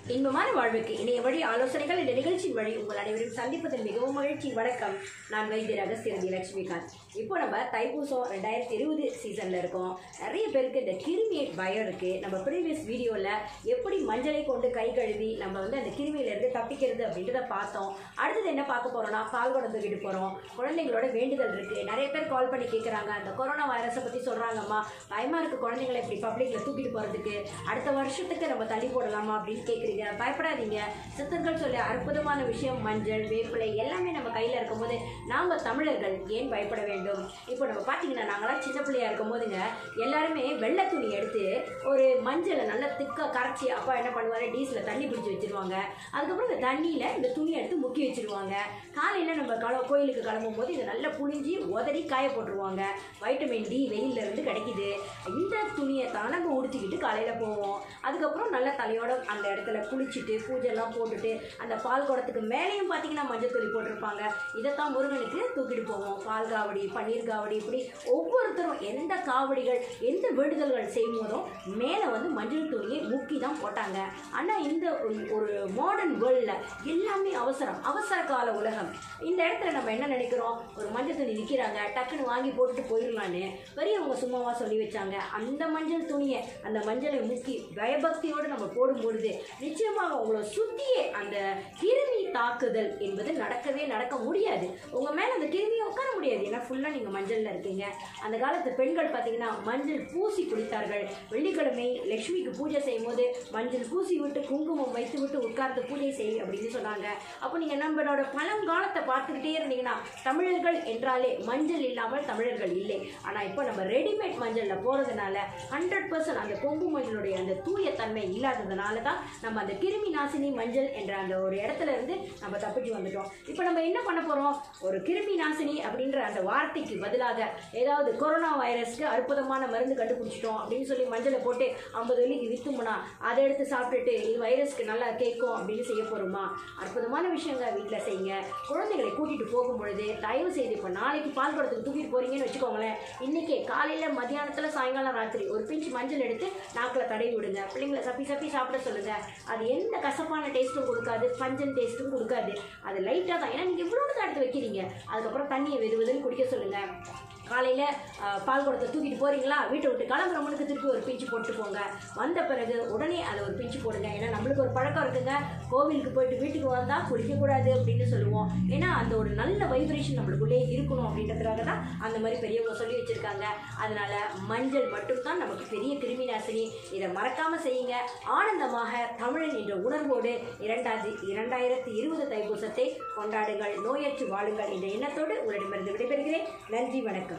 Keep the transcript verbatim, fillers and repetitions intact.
இன்பமான வாழ்வுக்கு இணைய வழி ஆலோசனைகள் இந்த நிகழ்ச்சியின் வழி உங்கள் அனைவரும் சந்திப்பதில் மிகவும் மகிழ்ச்சி. வணக்கம், நான் வைத்திய ரகசியதி லட்சுமிகாந்த். இப்போ நம்ம தைப்பூசம் ரெண்டாயிரத்தி இருபது சீசனில் இருக்கோம். நிறைய பேருக்கு இந்த கிருமியை பயம் இருக்குது. நம்ம ப்ரீவியஸ் வீடியோவில் எப்படி மஞ்சளை கொண்டு கை கழுவி நம்ம வந்து அந்த கிருமியிலேருந்து தப்பிக்கிறது அப்படின்றத பார்த்தோம். அடுத்தது என்ன பார்க்க போகிறோம்னா, பால் குடம் தூக்கிட்டு போகிறோம். குழந்தைங்களோட வேண்டுதல் இருக்குது. நிறைய பேர் கால் பண்ணி கேட்குறாங்க, அந்த கொரோனா வைரஸை பற்றி சொல்கிறாங்கம்மா, பயமாக இருக்குது குழந்தைங்களை இப்படி பப்ளிக்கில் தூக்கிட்டு போகிறதுக்கு, அடுத்த வருஷத்துக்கு நம்ம தள்ளி போடலாமா அப்படின்னு கேட்குறீங்க. பயப்படாதீங்க. சித்தர்கள் சொல்ல அற்புதமான விஷயம் மஞ்சள், வேப்பிலை எல்லாமே நம்ம கையில் இருக்கும்போது நாம் தமிழர்கள் ஏன் பயப்பட வேண்டும்? இப்போ நம்ம பார்த்தீங்கன்னா, நாங்களாம் சின்ன பிள்ளையா இருக்கும் போதுங்க எல்லாருமே வெள்ளை துணி எடுத்து ஒரு மஞ்சளை நல்லா திக்காக கரைச்சி அப்பா என்ன பண்ணுவார், டீஸில் தண்ணி பிடிச்சி வச்சுருவாங்க. அதுக்கப்புறம் இந்த தண்ணியில் இந்த துணியை எடுத்து முக்கி வச்சுருவாங்க. காலையில் நம்ம கல கோயிலுக்கு கிளம்பும் போது இதை நல்லா புழிஞ்சி உதறி காய போட்டுருவாங்க. வைட்டமின் டி வெயிலில் இருந்து கிடைக்குது. இந்த துணியை தான் நம்ம உடுத்திக்கிட்டு காலையில் போவோம். அதுக்கப்புறம் நல்லா தலையோட அந்த இடத்துல குளிச்சுட்டு பூஜைலாம் போட்டுட்டு அந்த பால் குடத்துக்கு மேலேயும் பார்த்தீங்கன்னா மஞ்சள் தூளி போட்டிருப்பாங்க. இதைத்தான் முருகனுக்கு தூக்கிட்டு போவோம். பால் காவடி, பன்னீர் காவடி, இப்படி ஒவ்வொருத்தரும் எந்த காவடிகள் எந்த வேண்டுதல்கள் செய்யும் போதும் மேலே வந்து மஞ்சள் தூளியை முக்கி தான் போட்டாங்க. ஆனால் இந்த ஒரு மாடர்ன் வேர்ல்டில் எல்லாமே அவசரம், அவசர கால உலகம். இந்த இடத்துல நம்ம என்ன நினைக்கிறோம், ஒரு மஞ்சள் துணி விற்கிறாங்க, டக்குன்னு வாங்கி போட்டுட்டு போயிடலான்னு பெரியவங்க சும்மாவா சொல்லி வச்சாங்க. அந்த மஞ்சள் துணியை அந்த மஞ்சளை முக்கி பயபக்தியோடு நம்ம போடும்பொழுது நிச்சயமாக உங்களை சுற்றியே அந்த கிருமி தாக்குதல் என்பது நடக்கவே நடக்க முடியாது. உங்கள் மேலே அந்த கிருமியை உட்கார முடியாது. ஏன்னா ஃபுல்லாக நீங்கள் மஞ்சளில் இருக்கீங்க. அந்த காலத்து பெண்கள் பார்த்தீங்கன்னா மஞ்சள் பூசி குளித்தார்கள். வெள்ளிக்கிழமை லட்சுமிக்கு பூஜை செய்யும் போது மஞ்சள் பூசி விட்டு குங்குமம் வைத்து விட்டு உட்கார்ந்து பூஜை செய் அப்படின்னு சொன்னாங்க. அப்போ நீங்கள் நம்மளோட பழங்காலத்தை பார்த்துக்கிட்டே இருந்தீங்கன்னா தமிழர்கள் என்றாலே மஞ்சள் இல்லாமல் தமிழர்கள் இல்லை. ஆனால் இப்போ நம்ம ரெடிமேட் மஞ்சளில் போகிறதுனால ஹண்ட்ரட் பர்சன்ட் அந்த கொங்கு மஞ்சளுடைய அந்த தூய தன்மை இல்லாததுனால தான் நம்ம அந்த கிருமி நாசினி மஞ்சள் என்ற அந்த ஒரு இடத்துல இருந்து நம்ம தப்பிச்சு வந்துட்டோம். இப்போ நம்ம என்ன பண்ண போகிறோம், ஒரு கிருமி நாசினி அப்படின்ற அந்த வார்த்தைக்கு பதிலாக ஏதாவது கொரோனா வைரஸ்க்கு அற்புதமான மருந்து கண்டுபிடிச்சிட்டோம் அப்படின்னு சொல்லி மஞ்சளை போட்டு ஐம்பது வலிக்கு விற்றுமுனா அதை எடுத்து சாப்பிட்டுட்டு இது வைரஸ்க்கு நல்லா கேட்கும் அப்படின்னு செய்ய போகிறோமா? அற்புதமான விஷயங்க வீட்டில் செய்யுங்க. குழந்தைகளை கூட்டிகிட்டு போகும் பொழுது தயவு செய்து, இப்போ நாளைக்கு பால் குடத்துக்கு தூக்கிட்டு போகிறீங்கன்னு வச்சுக்கோங்களேன், இன்றைக்கே காலையில் மத்தியானத்தில் சாயங்காலம் ராத்திரி ஒரு பிஞ்சு மஞ்சள் எடுத்து நாக்கில் தடவி விடுங்க. பிள்ளைங்களை சப்பி சப்பி சாப்பிட சொல்லுங்கள். அது எந்த கசப்பான டேஸ்ட்டும் கொடுக்காது, பஞ்சன் டேஸ்ட்டும் கொடுக்காது. அது லைட்டாக தான். ஏன்னா நீங்கள் இவ்வளோ தான் எடுத்து வைக்கிறீங்க. அதுக்கப்புறம் தண்ணியை வெது வெதுன்னு குடிக்க சொல்லுங்கள். காலையில் பால் குடத்தை தூக்கிட்டு போகிறீங்களா, வீட்டை விட்டு கிளம்புற முன்னுக்கு திருப்பி ஒரு பிஞ்சு போட்டு போங்க. வந்த பிறகு உடனே அதை ஒரு பிஞ்சு போடுங்க. ஏன்னா நம்மளுக்கு ஒரு பழக்கம் இருக்குங்க, கோவிலுக்கு போயிட்டு வீட்டுக்கு வந்தால் குளிக்கக்கூடாது அப்படின்னு சொல்லுவோம். ஏன்னா அந்த ஒரு நல்ல வைப்ரேஷன் நம்மளுக்குள்ளே இருக்கணும் அப்படின்றதுக்காக தான் அந்த மாதிரி பெரியவங்க சொல்லி வச்சுருக்காங்க. அதனால் மஞ்சள் மட்டும்தான் நமக்கு பெரிய கிருமி நாசினி. இதை மறக்காமல் செய்யுங்க. ஆனந்தமாக தமிழன் என்ற உணர்வோடு இரண்டாவது இரண்டாயிரத்தி இருபது தைப்பூசத்தை கொண்டாடுங்கள். நோயற்று வாழுங்கள் என்ற எண்ணத்தோடு உங்களிடமிருந்து விடைபெறுகிறேன். நன்றி, வணக்கம்.